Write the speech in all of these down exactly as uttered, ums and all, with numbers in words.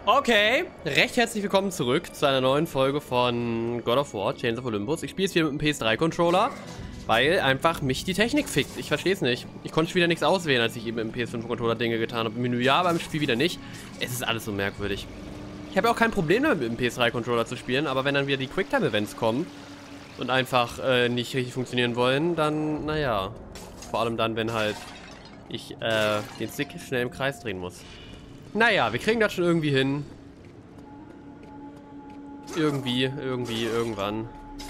Okay, recht herzlich willkommen zurück zu einer neuen Folge von God of War, Chains of Olympus. Ich spiele es wieder mit dem P S drei Controller, weil einfach mich die Technik fickt. Ich verstehe es nicht. Ich konnte wieder nichts auswählen, als ich eben im P S fünf Controller Dinge getan habe. Im Menü ja, beim Spiel wieder nicht. Es ist alles so merkwürdig. Ich habe ja auch kein Problem damit, mit dem P S drei Controller zu spielen, aber wenn dann wieder die Quicktime-Events kommen und einfach äh, nicht richtig funktionieren wollen, dann, naja. Vor allem dann, wenn halt ich äh, den Stick schnell im Kreis drehen muss. Naja, wir kriegen das schon irgendwie hin. Irgendwie, irgendwie, irgendwann.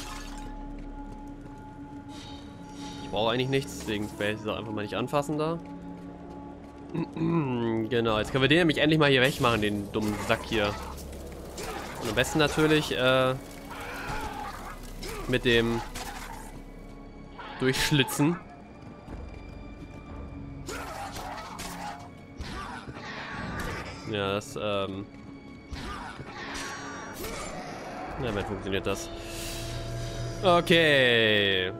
Ich brauche eigentlich nichts, deswegen werde ich es auch einfach mal nicht anfassen da. Genau, jetzt können wir den nämlich endlich mal hier wegmachen, den dummen Sack hier. Und am besten natürlich äh, mit dem Durchschlitzen. Ja, das, ähm... Ja, damit funktioniert das. Okay.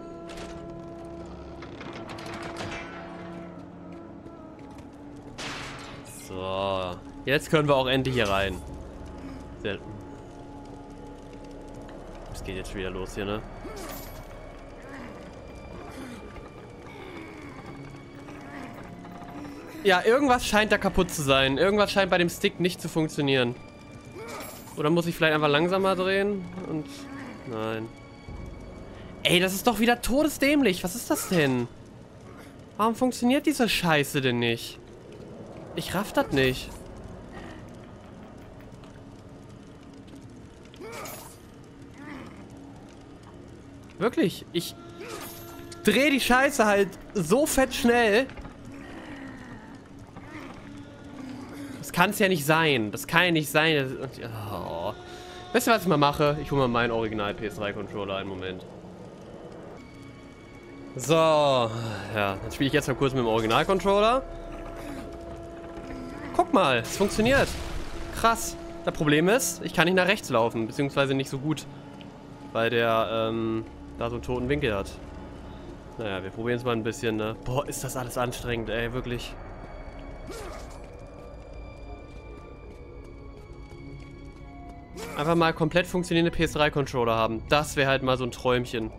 So. Jetzt können wir auch endlich hier rein. Sehr... Es geht jetzt wieder los hier, ne? Ja, irgendwas scheint da kaputt zu sein. Irgendwas scheint bei dem Stick nicht zu funktionieren. Oder muss ich vielleicht einfach langsamer drehen? Und... Nein. Ey, das ist doch wieder todesdämlich. Was ist das denn? Warum funktioniert diese Scheiße denn nicht? Ich raff das nicht. Wirklich, ich drehe die Scheiße halt so fett schnell. Das kann es ja nicht sein. Das kann ja nicht sein. Oh. Weißt du, was ich mal mache? Ich hole mal meinen Original P S drei Controller. Einen Moment. So. Ja, dann spiele ich jetzt mal kurz mit dem Original Controller. Guck mal, es funktioniert. Krass. Das Problem ist, ich kann nicht nach rechts laufen. Beziehungsweise nicht so gut. Weil der, ähm, da so einen toten Winkel hat. Naja, wir probieren es mal ein bisschen, ne? Boah, ist das alles anstrengend, ey. Wirklich. Einfach mal komplett funktionierende P S drei Controller haben. Das wäre halt mal so ein Träumchen.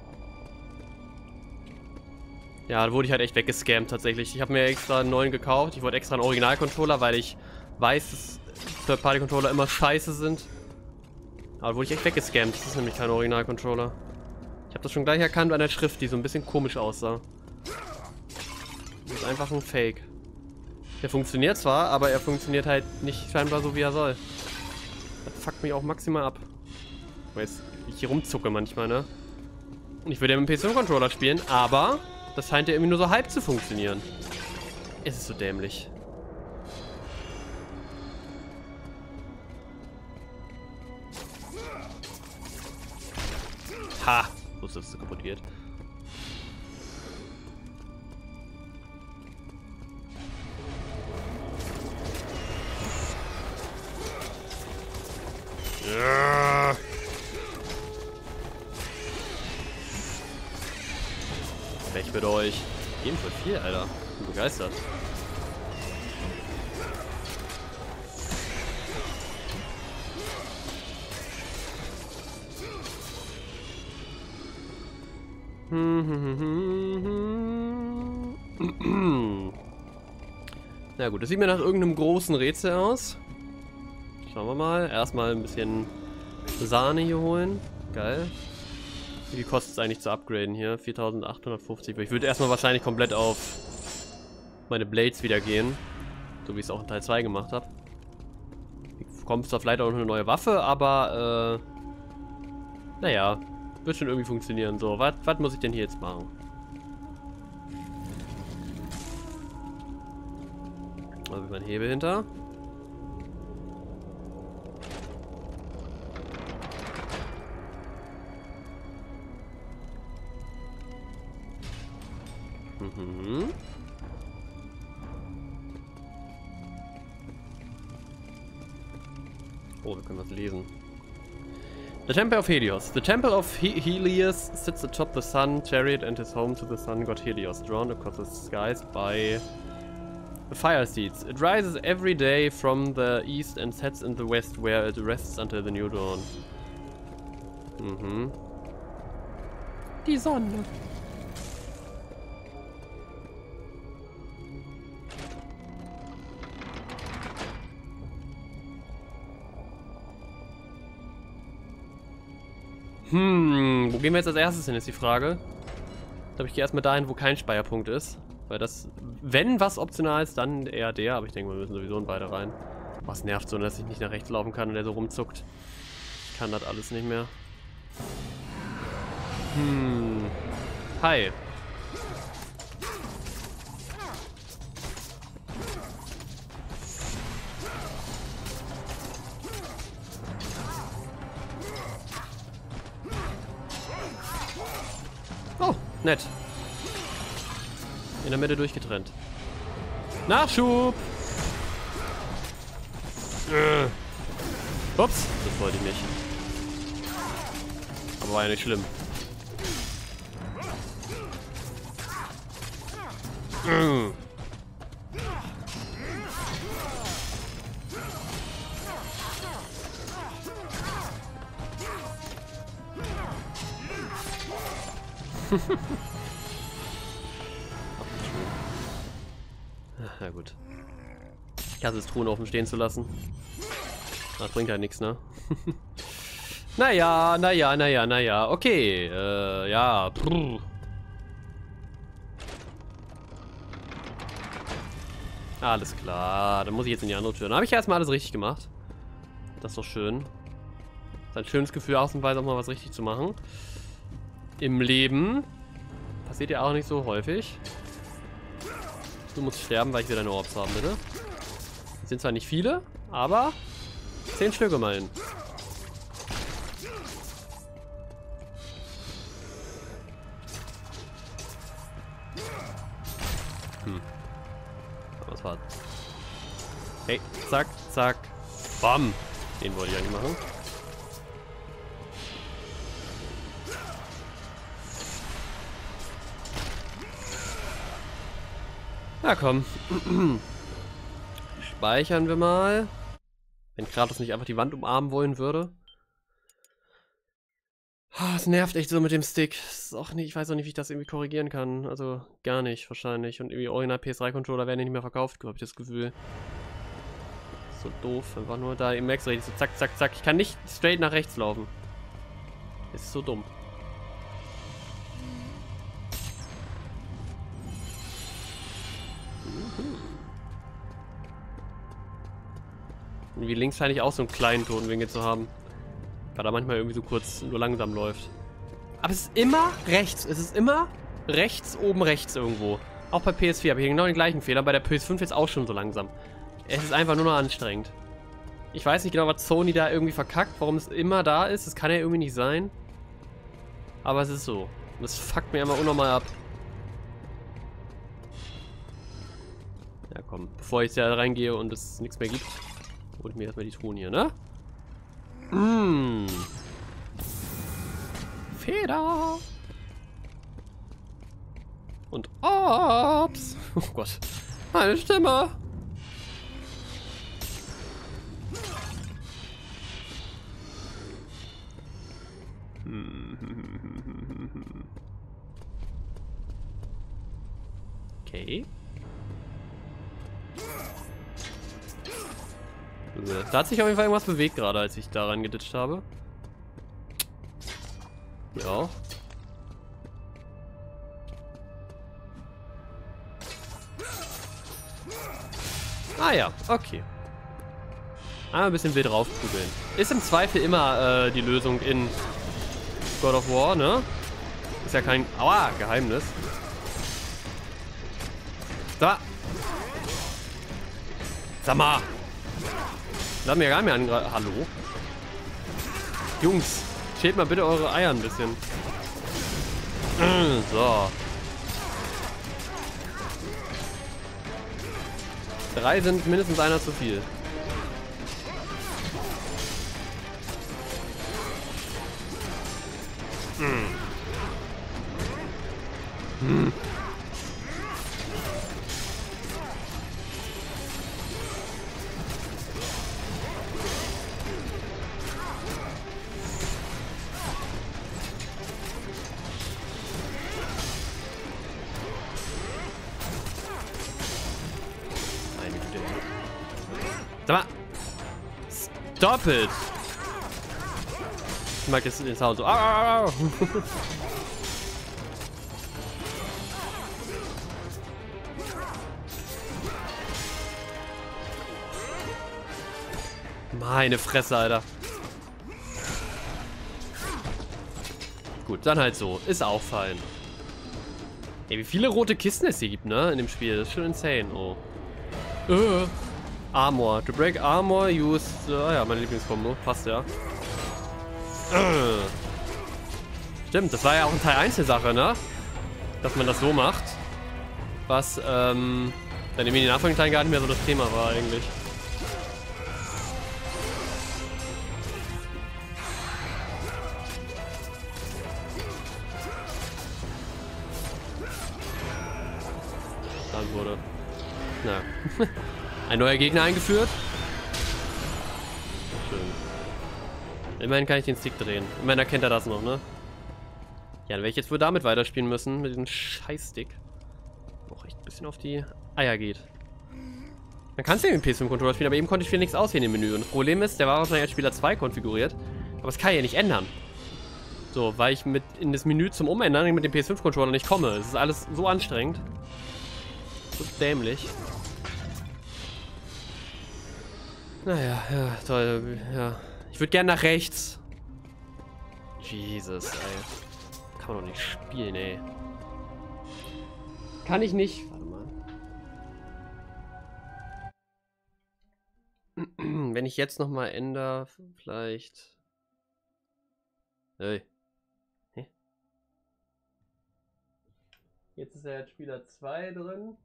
Ja, da wurde ich halt echt weggescammt tatsächlich. Ich habe mir extra einen neuen gekauft. Ich wollte extra einen Original-Controller, weil ich weiß, dass Third-Party-Controller immer scheiße sind. Aber da wurde ich echt weggescammt. Das ist nämlich kein Original-Controller. Ich habe das schon gleich erkannt an der Schrift, die so ein bisschen komisch aussah. Das ist einfach ein Fake. Der funktioniert zwar, aber er funktioniert halt nicht scheinbar so, wie er soll. Das fuckt mich auch maximal ab. Weil jetzt ich hier rumzucke manchmal, ne? Und ich würde ja mit dem P S fünf Controller spielen, aber das scheint ja irgendwie nur so halb zu funktionieren. Es ist so dämlich. Ha! Ich wusste, dass es kaputt geht. Ja. Weg mit euch. Eben voll viel, Alter. Ich bin begeistert. Na gut, das sieht mir nach irgendeinem großen Rätsel aus. Schauen wir mal. Erstmal ein bisschen Sahne hier holen. Geil. Wie viel kostet es eigentlich zu upgraden hier? viertausendachthundertfünfzig. Ich würde erstmal wahrscheinlich komplett auf meine Blades wieder gehen. So wie ich es auch in Teil zwei gemacht habe. Kommt zwar vielleicht auch noch eine neue Waffe, aber äh, naja, wird schon irgendwie funktionieren. So, was muss ich denn hier jetzt machen? Also mein Hebel hinter. Mhm. Oh, wir können was lesen. The Temple of Helios. The Temple of He Helios sits atop the sun chariot and is home to the sun god Helios, drawn across the skies by The fire seeds. It rises every day from the east and sets in the west, where it rests until the new dawn. Mhm. Die Sonne. Hm, wo gehen wir jetzt als erstes hin, ist die Frage. Ich glaube, ich gehe erstmal dahin, wo kein Speicherpunkt ist. Weil das, wenn was optional ist, dann eher der. Aber ich denke, wir müssen sowieso in beide rein. Was nervt so, dass ich nicht nach rechts laufen kann und der so rumzuckt. Ich kann das alles nicht mehr. Hm. Hi. Oh, nett. In der Mitte durchgetrennt. Nachschub! Äh. Ups, das wollte ich nicht. Aber war ja nicht schlimm. Äh. Na gut. Ich hasse es, Truhen offen stehen zu lassen. Das bringt halt nichts, ne? Naja, naja, naja, naja. Okay, äh, ja. Brr. Alles klar. Dann muss ich jetzt in die andere Tür. Dann habe ich erstmal alles richtig gemacht. Das ist doch schön. Das ist ein schönes Gefühl, ausnahmsweise auch mal was richtig zu machen. Im Leben. Passiert ja auch nicht so häufig. Du musst sterben, weil ich wieder deine Orbs haben, bitte. Das sind zwar nicht viele, aber zehn Stück immerhin. Hm. Was war? Hey, zack, zack. Bam. Den wollte ich eigentlich machen. Na komm. Speichern wir mal. Wenn Kratos nicht einfach die Wand umarmen wollen würde. Es nervt echt so mit dem Stick. Das ist auch nicht, ich weiß auch nicht, wie ich das irgendwie korrigieren kann. Also gar nicht wahrscheinlich. Und irgendwie Original P S drei Controller werden nicht mehr verkauft, habe ich das Gefühl. So doof. Einfach nur da im Max richtig so zack, zack, zack. Ich kann nicht straight nach rechts laufen. Das ist so dumm. Wie links scheine ich auch so einen kleinen Totenwinkel zu haben. Weil er manchmal irgendwie so kurz nur langsam läuft. Aber es ist immer rechts. Es ist immer rechts, oben rechts irgendwo. Auch bei P S vier habe ich genau den gleichen Fehler. Bei der P S fünf jetzt auch schon so langsam. Es ist einfach nur noch anstrengend. Ich weiß nicht genau, was Sony da irgendwie verkackt, warum es immer da ist. Das kann ja irgendwie nicht sein. Aber es ist so. Und das fuckt mir immer unnormal ab. Ja komm, bevor ich da reingehe und es nichts mehr gibt, hol ich mir erstmal die Truhen hier, ne? Mmh. Feder. Und Orbs. Oh Gott. Meine Stimme. Okay. Da hat sich auf jeden Fall irgendwas bewegt gerade, als ich daran geditscht habe. Ja. Ah ja, okay. Einmal ein bisschen wild draufkugeln. Ist im Zweifel immer äh, die Lösung in God of War, ne? Ist ja kein... Aua, Geheimnis. Da. Sag mal. Lass mir gar nicht mehr angreifen. Hallo? Jungs, schält mal bitte eure Eier ein bisschen. So. Drei sind mindestens einer zu viel. Hm. Hm. Sag mal. Stop it. Ich mag jetzt den Sound so. Au, au, au. Meine Fresse, Alter. Gut, dann halt so. Ist auch fein. Ey, wie viele rote Kisten es hier gibt, ne? In dem Spiel. Das ist schon insane. Oh. Uh. Armor. To break armor, use... Uh, ja, meine Lieblingskombo. Passt, ja. Uh. Stimmt, das war ja auch in Teil eins eine Sache, ne? Dass man das so macht. Was, ähm... dann in den nachfolgenden Teilen gar nicht mehr so das Thema war, eigentlich. Wurde. Na. Ein neuer Gegner eingeführt. Schön. Immerhin kann ich den Stick drehen. Immerhin erkennt er das noch, ne? Ja, dann werde ich jetzt wohl damit weiterspielen müssen. Mit diesem Scheißstick. Auch echt ein bisschen auf die Eier geht. Man kann es ja mit dem P S fünf Controller spielen, aber eben konnte ich wieder nichts auswählen im Menü. Und das Problem ist, der war wahrscheinlich als Spieler zwei konfiguriert. Aber das kann ich ja nicht ändern. So, weil ich mit in das Menü zum Umändern mit dem P S fünf Controller nicht komme. Es ist alles so anstrengend. So dämlich. Naja, ja, toll. Ja. Ich würde gerne nach rechts. Jesus, ey. Kann man doch nicht spielen, ey. Kann ich nicht. Warte mal. Wenn ich jetzt nochmal ändere, vielleicht. Hey. Hä? Jetzt ist ja jetzt Spieler zwei drin.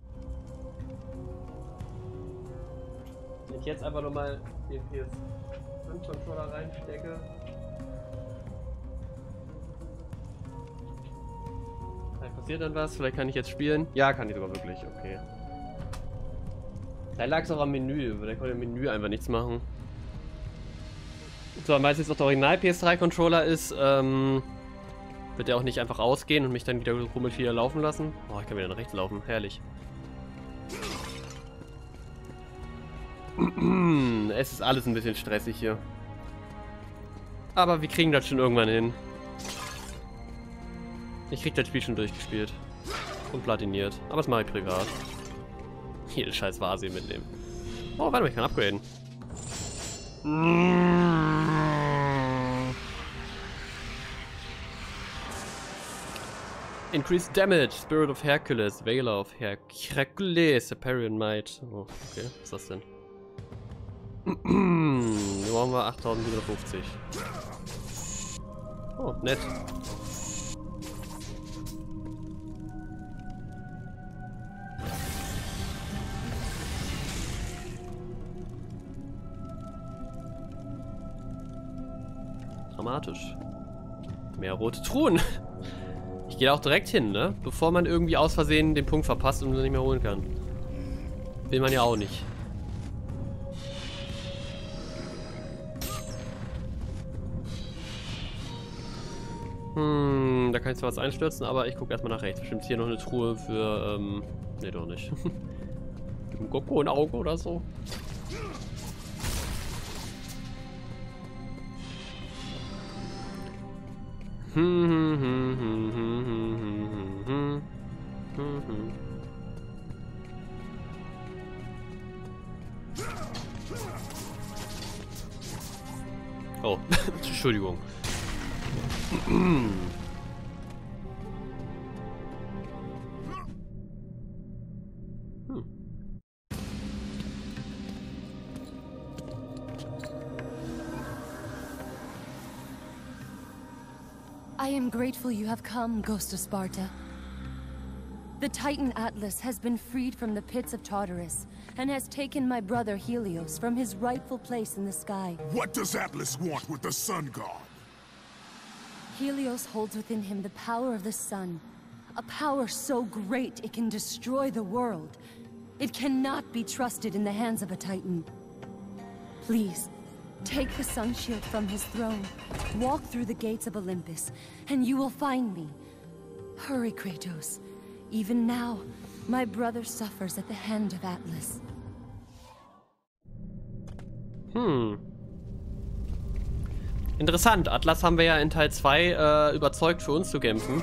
Wenn ich jetzt einfach nochmal den P S fünf Controller reinstecke. Vielleicht passiert dann was, vielleicht kann ich jetzt spielen. Ja, kann ich sogar wirklich, okay. Da lag es auch am Menü, weil der konnte im Menü einfach nichts machen. So, weil es jetzt auch der Original P S drei Controller ist, ähm, wird der auch nicht einfach ausgehen und mich dann wieder rummelig wieder laufen lassen. Oh, ich kann wieder nach rechts laufen, herrlich. Es ist alles ein bisschen stressig hier. Aber wir kriegen das schon irgendwann hin. Ich krieg das Spiel schon durchgespielt. Und platiniert. Aber das mache ich privat. Jede scheiß Vase mitnehmen. Oh, warte mal, ich kann upgraden. Increased Damage, Spirit of Hercules, Veiler of Hercules, Superior Might. Oh, okay, was ist das denn? Hier brauchen wir achttausendsiebenhundertfünfzig. Oh, nett. Dramatisch. Mehr rote Truhen. Ich gehe auch direkt hin, ne? Bevor man irgendwie aus Versehen den Punkt verpasst und ihn nicht mehr holen kann. Will man ja auch nicht. Hm, da kann ich zwar was einstürzen, aber ich gucke erstmal nach rechts. Bestimmt hier noch eine Truhe für, ähm... Ne, doch nicht. Mit einem Gokko ein Auge oder so. Hm, hm, hm, hm, hm, hm, hm, hm, hm. Oh, Entschuldigung. Hm. I am grateful you have come, Ghost of Sparta. The Titan Atlas has been freed from the pits of Tartarus, and has taken my brother Helios from his rightful place in the sky. What does Atlas want with the Sun God? Helios holds within him the power of the sun, a power so great it can destroy the world. It cannot be trusted in the hands of a Titan. Please, take the sun shield from his throne, walk through the gates of Olympus, and you will find me. Hurry, Kratos. Even now, my brother suffers at the hand of Atlas. Hm. Interessant. Atlas haben wir ja in Teil zwei äh, überzeugt, für uns zu kämpfen.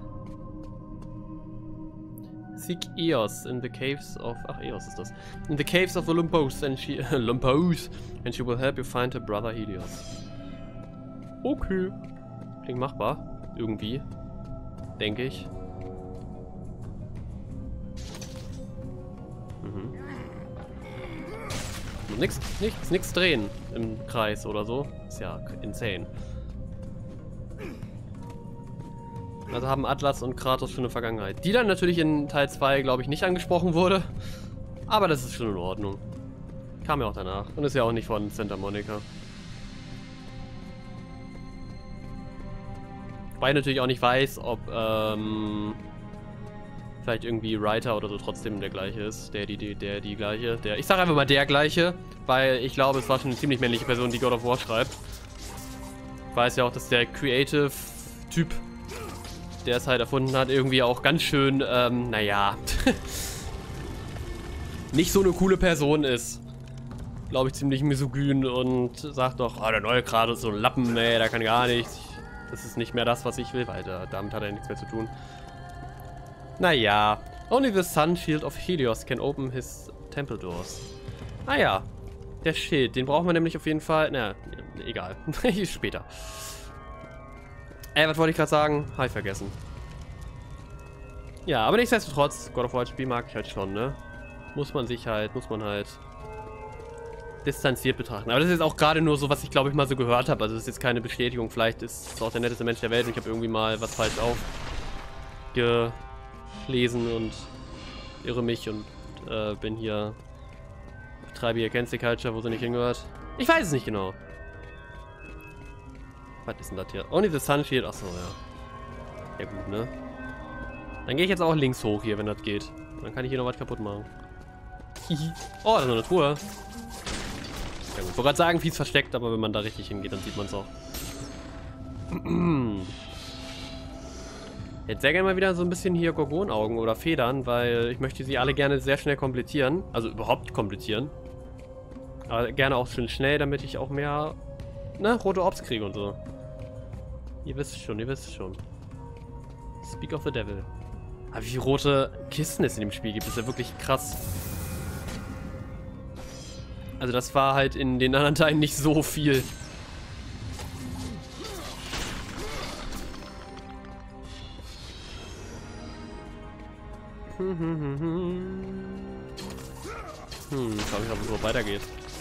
Seek Eos in the caves of... Ach, Eos ist das. In the caves of Olympus and she... Olympus. And she will help you find her brother Helios. Okay. Klingt machbar. Irgendwie. Denke ich. Mhm. Nix, nichts, nix drehen im Kreis oder so. Ist ja insane. Also haben Atlas und Kratos schon eine Vergangenheit. Die dann natürlich in Teil zwei, glaube ich, nicht angesprochen wurde. Aber das ist schon in Ordnung. Kam ja auch danach. Und ist ja auch nicht von Santa Monica. Wobei ich natürlich auch nicht weiß, ob ähm, vielleicht irgendwie Writer oder so trotzdem der gleiche ist. Der, die, die, der, die gleiche. Der, ich sage einfach mal der gleiche, weil ich glaube, es war schon eine ziemlich männliche Person, die God of War schreibt. Ich weiß ja auch, dass der Creative-Typ, der es halt erfunden hat, irgendwie auch ganz schön, ähm, naja, nicht so eine coole Person ist. Glaube ich, ziemlich misogyn und sagt doch, oh, der neue Kratos ist so ein Lappen, ey, der kann gar nichts. Das ist nicht mehr das, was ich will, weil da, damit hat er nichts mehr zu tun. Naja, only the sun shield of Helios can open his temple doors. Ah ja, der Schild, den brauchen wir nämlich auf jeden Fall, na, egal, später. Äh, was wollte ich gerade sagen? Habe ich vergessen. Ja, aber nichtsdestotrotz, God of War Spiel mag ich halt schon, ne? Muss man sich halt, muss man halt distanziert betrachten. Aber das ist jetzt auch gerade nur so, was ich glaube ich mal so gehört habe. Also das ist jetzt keine Bestätigung. Vielleicht ist es auch der netteste Mensch der Welt und ich habe irgendwie mal was falsch aufgelesen und irre mich und äh, bin hier, betreibe hier Cancel Culture, wo sie nicht hingehört. Ich weiß es nicht genau. Was ist denn das hier? Only the sun shield. Achso, ja. Ja gut, ne? Dann gehe ich jetzt auch links hoch hier, wenn das geht. Dann kann ich hier noch was kaputt machen. Oh, da ist noch eine Truhe. Ja gut, ich wollte gerade sagen, fies versteckt, aber wenn man da richtig hingeht, dann sieht man es auch. Jetzt sehr gerne mal wieder so ein bisschen hier Gorgonaugen oder Federn, weil ich möchte sie alle gerne sehr schnell komplettieren. Also überhaupt komplettieren. Aber gerne auch schön schnell, damit ich auch mehr, ne, rote Orbs kriege und so. Ihr wisst schon, ihr wisst schon. Speak of the Devil. Aber wie viele rote Kisten es in dem Spiel gibt, ist ja wirklich krass. Also das war halt in den anderen Teilen nicht so viel. Hm, hm, hm, hm. Hm, ich glaube nicht, ob es so weitergeht.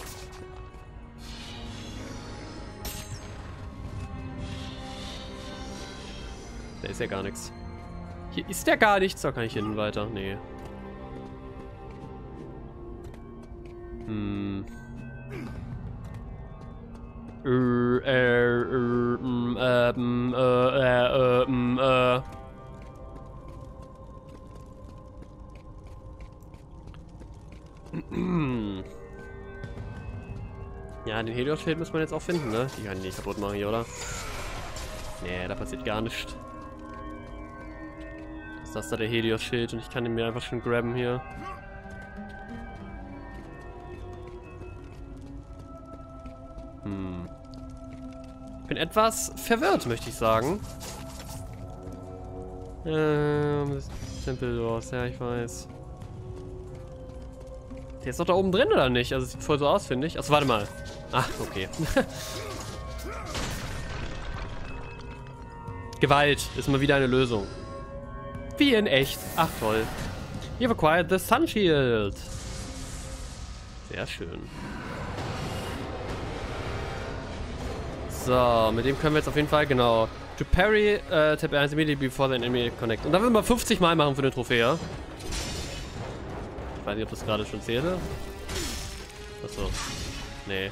Da ist ja gar nichts. Hier ist ja gar nichts. Da kann ich hin weiter. Nee. Hm. Äh, äh, äh, ähm, äh, äh, äh, äh. Ja, den Helios-Schild muss man jetzt auch finden, ne? Die kann ich nicht kaputt machen hier, oder? Nee, da passiert gar nichts. Ist das da der Helios-Schild und ich kann ihn mir einfach schon grabben hier. Hm. Ich bin etwas verwirrt, möchte ich sagen. Ähm, Temple Doors, ja, ich weiß. Der ist doch da oben drin, oder nicht? Also, es sieht voll so aus, finde ich. Achso, warte mal. Ach, okay. Gewalt ist mal wieder eine Lösung. Wie in echt. Ach, toll. You've acquired the Sun Shield. Sehr schön. So, mit dem können wir jetzt auf jeden Fall, genau. To parry, uh, tap eins immediately before the enemy connect. Und dann würden wir fünfzig Mal machen für eine Trophäe. Ich weiß nicht, ob das gerade schon zählte. Achso. Nee.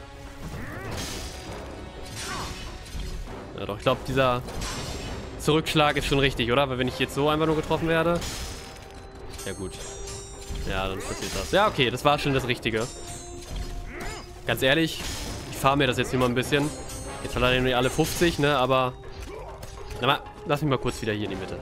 Ja doch, ich glaube, dieser Zurückschlag ist schon richtig, oder? Weil wenn ich jetzt so einfach nur getroffen werde. Ja gut. Ja, dann passiert das. Ja, okay, das war schon das Richtige. Ganz ehrlich, ich fahre mir das jetzt hier mal ein bisschen. Jetzt verleihen wir alle fünfzig, ne? Aber. Na mal, lass mich mal kurz wieder hier in die Mitte.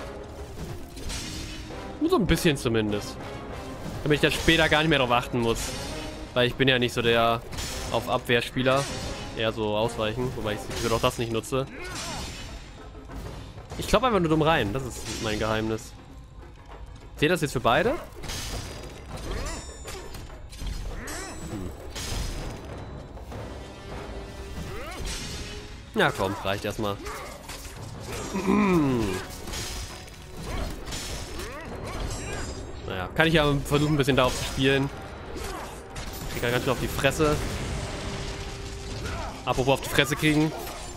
Nur so ein bisschen zumindest. Damit ich dann später gar nicht mehr drauf achten muss. Weil ich bin ja nicht so der auf Abwehrspieler. Eher so ausweichen, wobei ich sogar auch das nicht nutze. Ich glaube einfach nur dumm rein, das ist mein Geheimnis. Seht ihr das jetzt für beide? Hm. Ja komm, reicht erstmal. Naja, kann ich ja versuchen, ein bisschen darauf zu spielen. Ich krieg ganz schön auf die Fresse. Apropos auf die Fresse kriegen.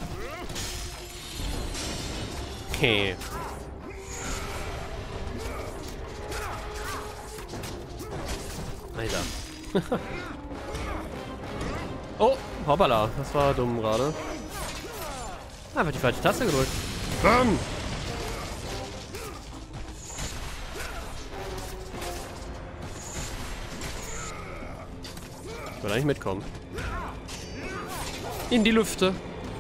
Okay. Alter. Oh, hoppala. Das war dumm gerade. Einfach die falsche Taste gedrückt. Bam! Ich will eigentlich mitkommen. In die Lüfte.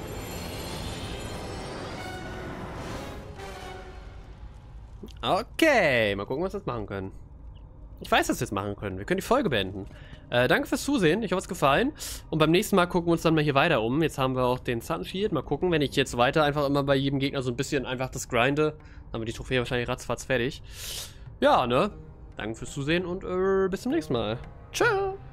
Okay, mal gucken, was wir jetzt machen können. Ich weiß, was wir jetzt machen können. Wir können die Folge beenden. Äh, danke fürs Zusehen. Ich hoffe, es hat gefallen. Und beim nächsten Mal gucken wir uns dann mal hier weiter um. Jetzt haben wir auch den Sun Shield. Mal gucken, wenn ich jetzt weiter einfach immer bei jedem Gegner so ein bisschen einfach das grinde, dann haben wir die Trophäe wahrscheinlich ratzfatz fertig. Ja, ne? Danke fürs Zusehen und äh, bis zum nächsten Mal. Tschö!